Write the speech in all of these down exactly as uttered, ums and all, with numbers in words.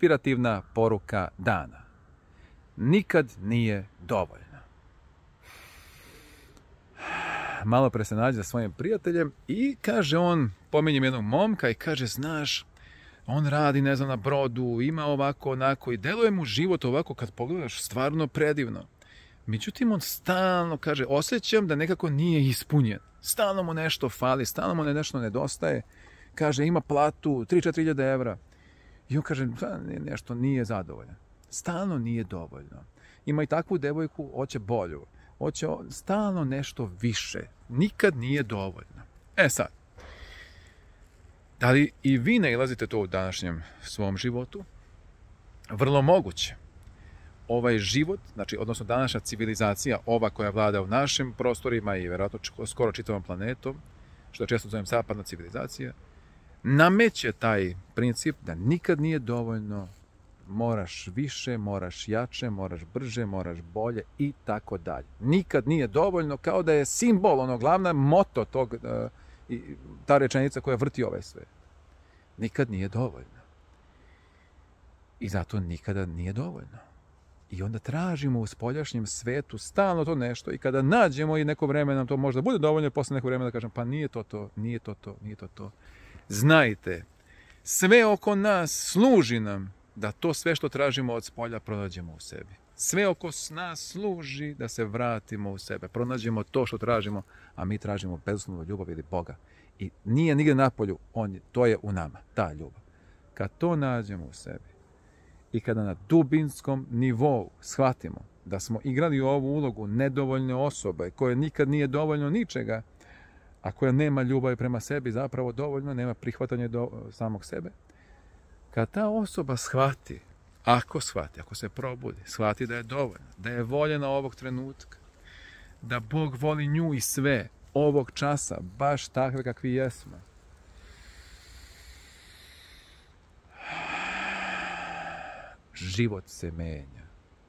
inspirativna poruka dana. Nikad nije dovoljno. Malo pre se nađe sa svojim prijateljem i kaže on, pominjem jednog momka i kaže, znaš, on radi, ne znam, na brodu, ima ovako, onako i deluje mu život ovako kad pogledaš stvarno predivno. Međutim, on stalno kaže, osjećam da nekako nije ispunjen. Stalno mu nešto fali, stalno mu nešto nedostaje. Kaže, ima platu tri do četiri hiljade evra. I on kaže, nešto nije zadovoljan. Stalno nije dovoljno. Ima i takvu devojku, hoće bolju. Hoće stalno nešto više. Nikad nije dovoljno. E sad, da li i vi nailazite to u današnjem svom životu? Vrlo moguće. Ovaj život, znači, odnosno današnja civilizacija, ova koja vlada u našim prostorima i vjerojatno skoro čitavom planetom, što često zovem zapadna civilizacija, nameće taj princip da nikad nije dovoljno, moraš više, moraš jače, moraš brže, moraš bolje i tako dalje. Nikad nije dovoljno, kao da je simbol, ono, glavna moto tog, uh, ta rečenica koja vrti ovaj svet. Nikad nije dovoljno. I zato nikada nije dovoljno. I onda tražimo u spoljašnjem svetu stalno to nešto i kada nađemo i neko vreme nam to možda bude dovoljno, posle neko vremena da kažem, pa nije to to, nije to to, nije to to. Znajte, sve oko nas služi nam da to sve što tražimo od spolja pronađemo u sebi. Sve oko nas služi da se vratimo u sebe, pronađemo to što tražimo, a mi tražimo bezuslovnu ljubav ili Boga. I nije nigdje napolju, on, to je u nama, ta ljubav. Kad to nađemo u sebi i kada na dubinskom nivou shvatimo da smo igrali ovu ulogu nedovoljne osobe koje nikad nije dovoljno ničega, a koja nema ljubavi prema sebi zapravo dovoljno, nema prihvatanja do samog sebe, kad ta osoba shvati, ako shvati, ako se probudi, shvati da je dovoljno, da je voljena ovog trenutka, da Bog voli nju i sve ovog časa, baš takve kakvi jesmo. Život se menja.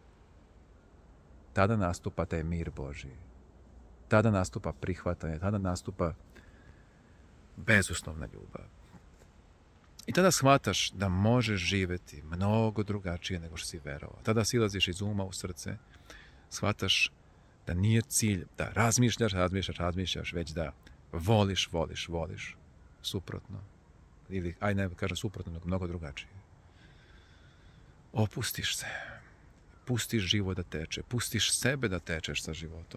Tada nastupa taj mir Božji. Tada nastupa prihvatanje, tada nastupa bezuslovna ljubav. I tada shvataš da možeš živjeti mnogo drugačije nego što si verovao. Tada silaziš iz uma u srce, shvataš da nije cilj da razmišljaš, razmišljaš, razmišljaš, već da voliš, voliš, voliš. Suprotno. Ili, aj ne kažem suprotno, nego mnogo drugačije. Opustiš se. Pustiš život da teče. Pustiš sebe da tečeš sa životom.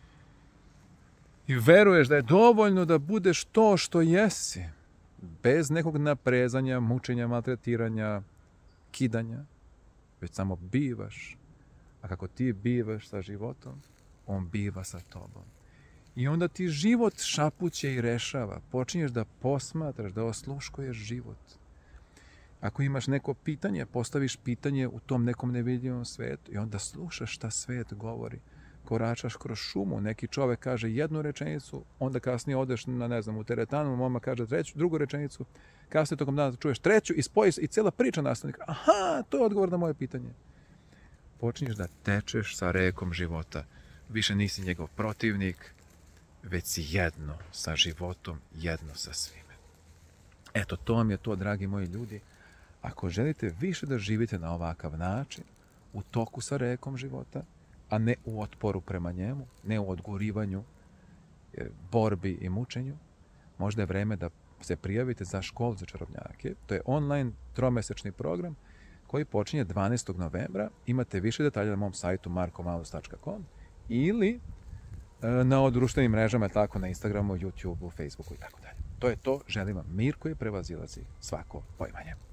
I veruješ da je dovoljno da budeš to što jesi. Bez nekog naprezanja, mučenja, maltretiranja, kidanja. Već samo bivaš. A kako ti bivaš sa životom, on biva sa tobom. I onda ti život šapuće i rešava. Počinješ da posmatraš, da osluškuješ život. Ako imaš neko pitanje, postaviš pitanje u tom nekom nevidljivom svetu i onda slušaš šta svet govori. Koračaš kroz šumu, neki čovek kaže jednu rečenicu, onda kasnije odeš na, ne znam, u teretanu, mama kaže treću, drugu rečenicu, kasnije tokom dana čuješ treću i spojiš i cijela priča nastane. Aha, to je odgovor na moje pitanje. Počinješ da tečeš sa rekom života. Više nisi njegov protivnik, već si jedno sa životom, jedno sa svime. Eto, to vam je to, dragi moji ljudi. Ako želite više da živite na ovakav način, u toku sa rekom života, a ne u otporu prema njemu, ne u odgurivanju, borbi i mučenju, možda je vreme da se prijavite za školu za čarobnjake. To je online tromesečni program koji počinje dvanaestog novembra. Imate više detalja na mom sajtu marko malus tačka com ili na društvenim mrežama, tako na Instagramu, YouTubeu, Facebooku i tako dalje. To je to. Želim vam mir koji prevazilazi svako poimanje.